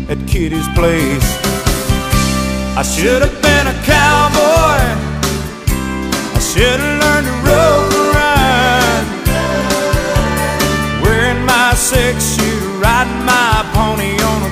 at Kitty's place. I should have been a cowboy, I should have learned to rope and ride, wearing my 6-shooter, riding my